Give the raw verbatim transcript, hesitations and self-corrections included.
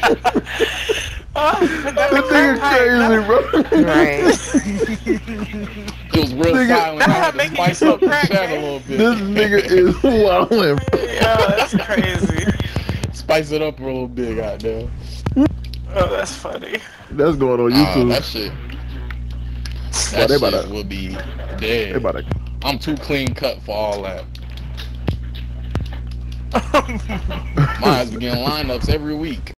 Oh, That that nigga crazy, bro. Right. It was real Nigga, silent. I had to making you spice smoke up the crack, chat a man. little bit. This nigga is wildin'. Yo, that's crazy. Spice it up a little bit, goddamn. Oh, that's funny. That's going on Ah, YouTube. that shit. Boy, That they shit about to, will be they dead. about to. I'm too clean cut for all that. Mine's be getting lineups every week.